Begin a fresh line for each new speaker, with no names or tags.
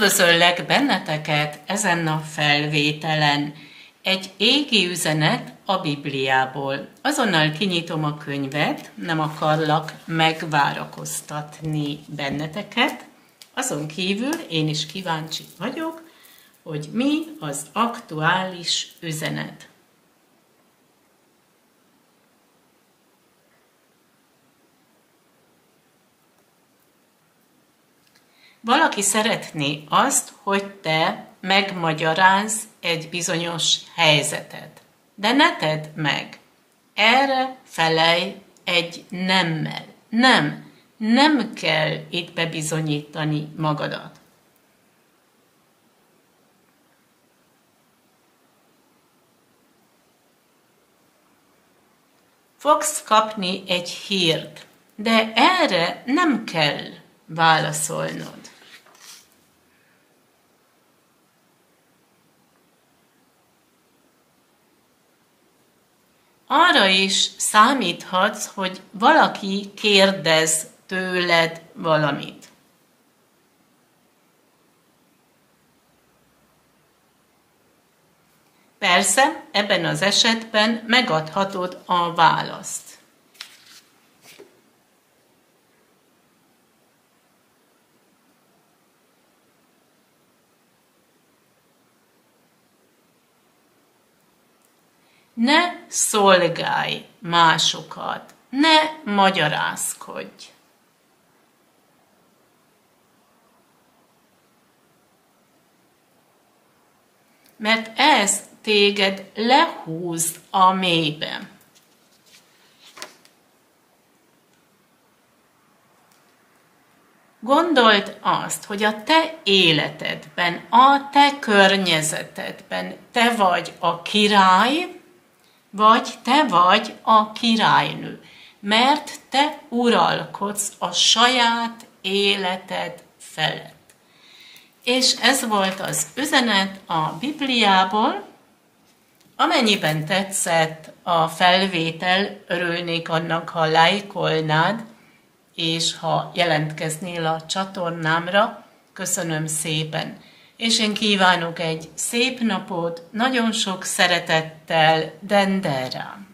Üdvözöllek benneteket ezen a felvételen. Egy égi üzenet a Bibliából. Azonnal kinyitom a könyvet, nem akarlak megvárakoztatni benneteket. Azon kívül én is kíváncsi vagyok, hogy mi az aktuális üzenet. Valaki szeretné azt, hogy te megmagyarázz egy bizonyos helyzetet. De ne tedd meg. Erre felelj egy nemmel. Nem kell itt bebizonyítani magadat. Fogsz kapni egy hírt, de erre nem kell válaszolnod. Arra is számíthatsz, hogy valaki kérdez tőled valamit. Persze, ebben az esetben megadhatod a választ. Ne szolgálj másokat, ne magyarázkodj. Mert ez téged lehúz a mélybe. Gondold azt, hogy a te életedben, a te környezetedben te vagy a király, vagy te vagy a királynő, mert te uralkodsz a saját életed felett. És ez volt az üzenet a Bibliából. Amennyiben tetszett a felvétel, örülnék annak, ha lájkolnád, és ha jelentkeznél a csatornámra. Köszönöm szépen! És én kívánok egy szép napot, nagyon sok szeretettel, Dendera!